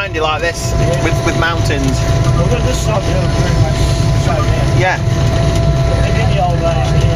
Behind you like this, with mountains. Well, this side here, very much side there. Yeah. And then the old lady.